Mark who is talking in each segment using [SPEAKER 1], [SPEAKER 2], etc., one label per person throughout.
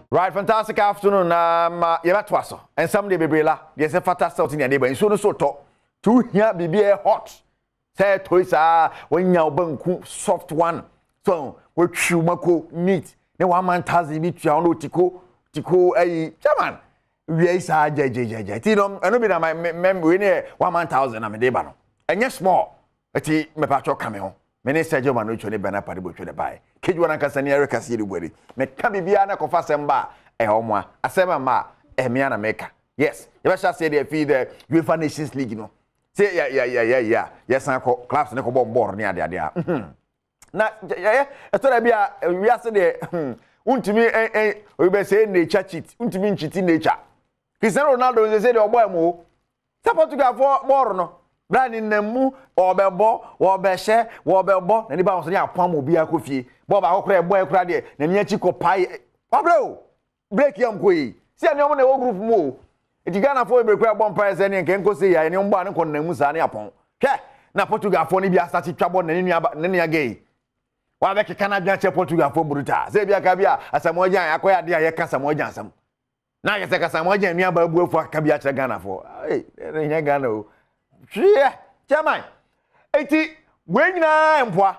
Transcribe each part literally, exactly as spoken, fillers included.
[SPEAKER 1] Right, fantastic afternoon. Um, uh, you met Twasso, and somebody be brilla. Yes, a fantastic in your neighbor. And soon so talk. Two here be hot. Say toys are when you are soft one. So we chew mako neat. No one man has the meat you tico tico a chairman. Yes, I j j j j. Tidom, and no be my memory near one man thousand. I'm a debano. And yes, small. A tea me patro cameo. Many said your man which on the banner party to the buy. Kid one and Kasee Kasee the wedding. Me kabi biana kofa semba e homwa. Asema ma e miana maker. Yes. You shall say they feed the UEFA Nations League, you know. Say yeah yeah yeah yeah yeah. Yes, I call class and go born near there there. Na yeah, I thought I be a we are say untimi eh eh we be say nature cheat. Untimi cheat nature. Cristiano Ronaldo they say the boy mo. Support to go for more no. Brand in nemu obebo wo be hye wo bebo na ni ba so ni apam obi akofie bo ba akokra boy kra de na ni achi ko pai obro break yam ko yi si ani omo na wo group mo eti Ghana fo be kra bon pai se ni nke nko se ya ni mbo an ko nemu sa ni apon hwe na Portugal fo ni bia start twabo na ni na ni agei wa be keka na bia che Portugal fo bruta se bia ka bia asamojan akoya de ya ka samojan asam na ye se ka samojan ni aba bu afu ka bia che Ghana fo eh nya Ghana o yeah, Chairman. Eti when na empwa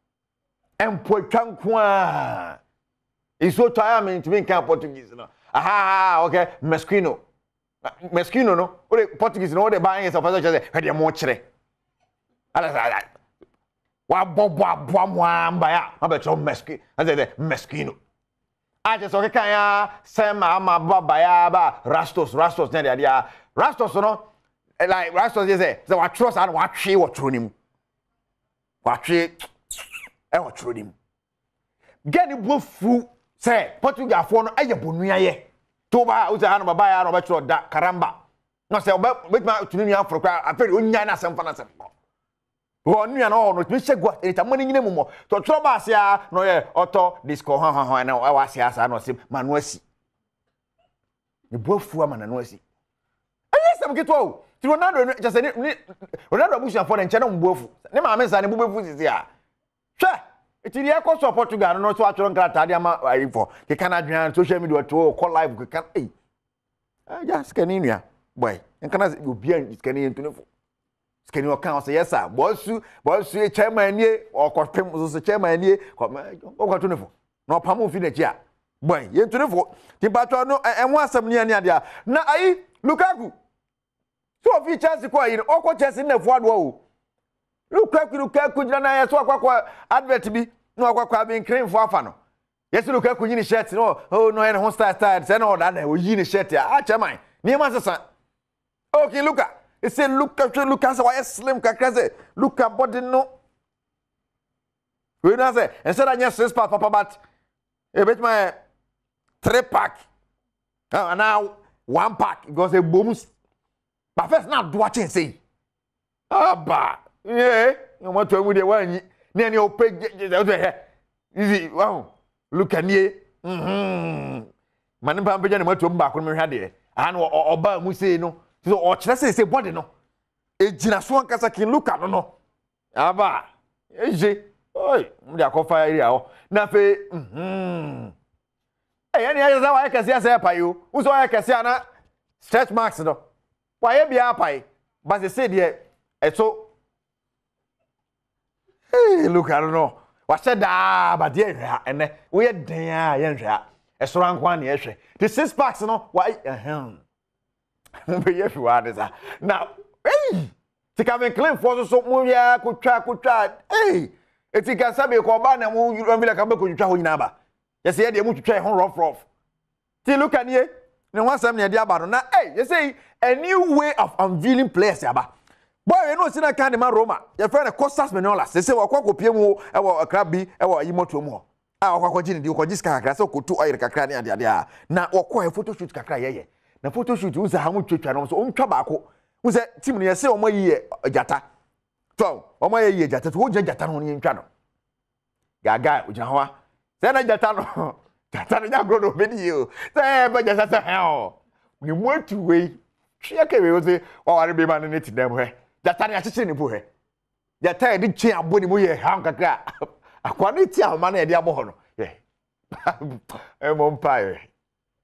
[SPEAKER 1] empwa twankwa. Iso twa me ntimi nka Portuguese no. Aha, okay, mesquino. Mesquino no. O de Portuguese no, o de ban yes of say he de mo kire. Ala sa. Wa bobo abo mo amba ya. Ma be cho mesqui. I say mesquino. I just okay kan ya sema ama baba ya ba rastos rastos na dia. Rastos no. Like Rastos say, so what trust and what she what through him. What she and what through him. Get the both fruit, say, Portugal for no ayabunia ye. Toba, who's a hand of a buyer or better that caramba. No, say, with my tunia for a very unyana some fantasy. One new and all, which Mister Guat, it's a money in the moment. To trouble, say, no, yeah, auto, disco, ha ha, and I was here, I know, see, Manuesi. You both woman and noisy. And yes, I'm get well. Ronaldo just say Ronaldo bush for the channel mbofu. Ne ma mensa ne bubefu sisi a. Hwe, eti dia ko support Portugal no so atoro nkrata dia ma ayi for. Ke kana dwan social media to call live ke kan eh. Ah ja skani nua. Boy, nkana obi an skani ntunefo. Skani o kan o say yes sir. Bosu, bosu e chairman nie o ko pem so chairman nie ko ko tunefo. Na opam fi na chi a. Boy, ye ntunefo. Ti patro no enwo asam ne ane ade a. Na ayi Lukaku so fi chance ko yi o ko chance na fuado o Lukaku Lukaku jina na yeso akwa advert bi na akwa bi cream fo afa no yeso Lukaku yi ni shirt no oh no e no style style say no da na o yi ni shirt a chairman ni ma sesa okay Luka e say Luka Luka say why slim kakra say Luka body no we na say instead anya six pack papa but e bet my three pack and now one pack because a booms. But first now do what you say. Aba. Yeah. You want to with the one near your page. Easy. Wow. Look at ye. Mhm. Man pampa jana mo to back on me hade. And oba mu say no. So o kire say say body no. E gina so ankasa kin look at no no. Aba. Eje. Oi, mo dia ko fire area o. Na fe mhm. Eh, any aya za wa Kasee say pa yo. Wo so wa Kasee na stretch marks no. Why be apai? But they say there, so hey, look, I don't know. What said that? But yeah, and we are there, yeah, a strong one, yes. The six packs, no, why, ahem. Be everyone is now, hey, to come and claim for so more, yeah, could try, could try, hey, if you can say, call ban and you don't be like a book you try in number. Yes, yeah, they want to try home rough, rough. See, look at you. No one some near the about now. Hey, you say a new way of unveiling players, yaba. Boy, you know, see that kind of man Roma. Your friend a Costas Manolas. They say, well, Quaco Piemo, a crabby, or Imoto more. Ah, or Quacojin, you can just carry so could two oil cacrani and the other. Now, or quite a photo shoot cacra. The photo shoot was a hamu church and also own tobacco. Who's that Timmy? Say, oh, my year, a jata. So, oh, my year, jata, who jata on in channel. Gaga, which I then I jatano. Jata na grow no video. Say, but just as hell. We want to wait. She can we say, oh, I be man in it them way. Jata na chichi ni po he. Jata di chi aboni mo ye ha kakra. Akwa ni ti amane e dia bo ho no. Yeah. E mo mpa e.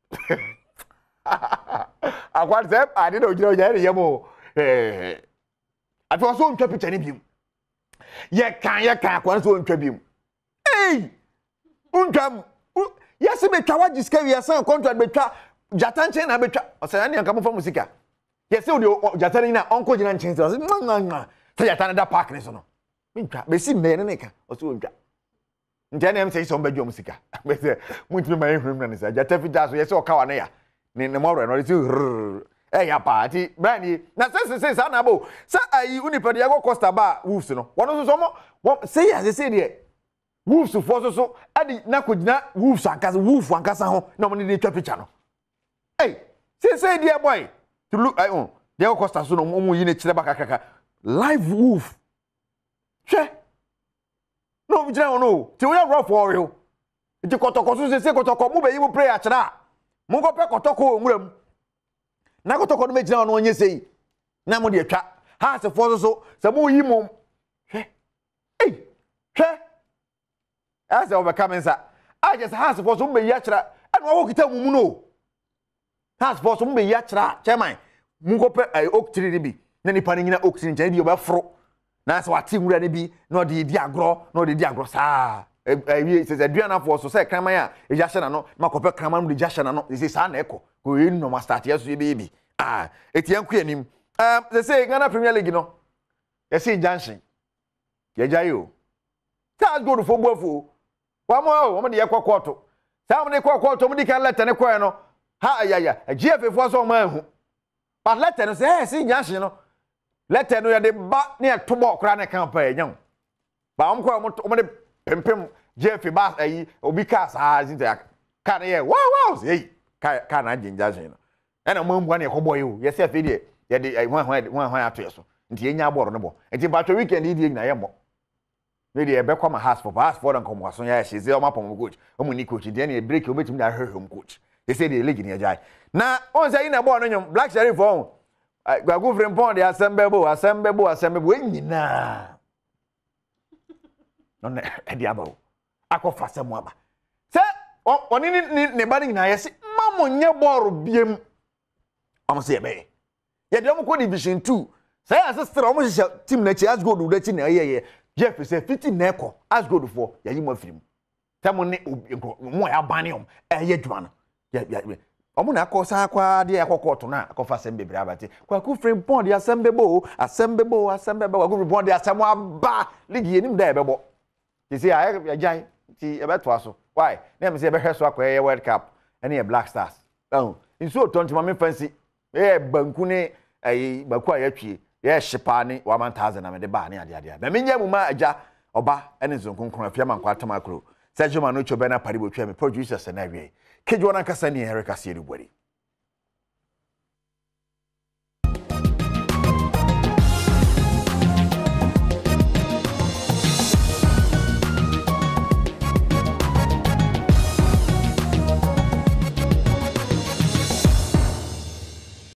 [SPEAKER 1] Akwan se ade na ogiro ya ye mo eh ato so ntwa picture ni biom ye kan ye kan akwan so ntwa biom eh untwam yesi betwa wa jiska wi asan contract betwa jatan chen na betwa osan ne nka mo fa musika yesi o de jatan ni na onko gina chen so nwa se jatan da park ni so no ntwa be si me ne ne ka o so ntwa ntia ne am se so mbadwo musika be se muntimi ma ehwem na ne sa jatan fi da so yesi o ka wa ne ya ne ne mo re no ti eh ya party brani na se se sa na bo sa ayi unipede ya go costa ba wolves no wono so so mo say as say de wolves for so so adi na kogina wolves ankasa wolf ankasa ho na mo ne de twa picture no eh say say dear boy to look I on de go costa so no mo yi ne kire ba kakaka live wolf hwe no bi jira no ti wo ya rough for you ti kotoko so say say kotoko mo be yi mo pray a kira mo go pe kotoko nwuram na kotoko no mejina no onye sei na mo de atwa ha se fo so se mo yi mom hwe eh hwe ase obeka mensa a je se ha se fo so mo be yi akira e no wo kita mumu no ha se fo so mo be yi akira chairman mo go pe ai oak tree ni bi na ni pani nyina oak tree nche bi obefro na se wati nwura ni bi na de di agro na de di agro saa eh se se duana fo so se kraman a e ja hye na no makope kraman mo de ja hye na no se sa na eko ko yin no ma start yeso ye baby ah etian ku anim um they say Ghana Premier League no you see junction ye jayo ta go do fo boafo wa mo o mo de ye kokoto ta mo de kokoto mo di kan letter ne koe no ha ayaya G F fo so ma hu but letter no say see junction no letter no ye de ba ne to bo kra ne kan pa enyan ba mo ko mo de pempem G F ba ayi obi ka sa zinta ka ne ye wow wow hey ka ka na junction no ena mo mbwa ne koboy o ye se afi de ye de hwan hwan hwan hwan ato yeso nti enya boro no bo nti ba to weekend di na ye mo me de e be kwa ma house for house for nko mo so ya she ze o ma pom coach o mu ni coach de na break o betim da hwehwem coach they say the league ni ajai na on say na ball no nyom black sheriff on gwagu frempon de asembebo asembebo asembebo enyina no na e di aba o akofa semu aba se oni ni ne ba ni na ye se mamo nye ball biem am say be ye dem ko division two say assistant am hye team na chi as go do da chi na ye ye Jeff say fifty na eko as go do for ya yi mo firim tamo ne mo ya bane om e ye dwuma no ya omo na akosa akwa de akokoto na akofa sem bebre abate kwa ku frame pond ya sembebo asembebo asembebo kwa ku frame pond ya semo aba ligi yenim da ebebo you see ya jan ti ebeto aso why na me say be hweso akwa ye World Cup ene ye Black Stars oh inso tonto ma me fancy eh banku ne ai baku ayatwie ye hyepa ne one thousand na me de ba ne ade ade ba me nya mu ma aja oba ene nzonkonkron afia man kwatama akro Sergio Manocho bena paribo twa me producers na wie kejo na kasa ni Kasee ni bori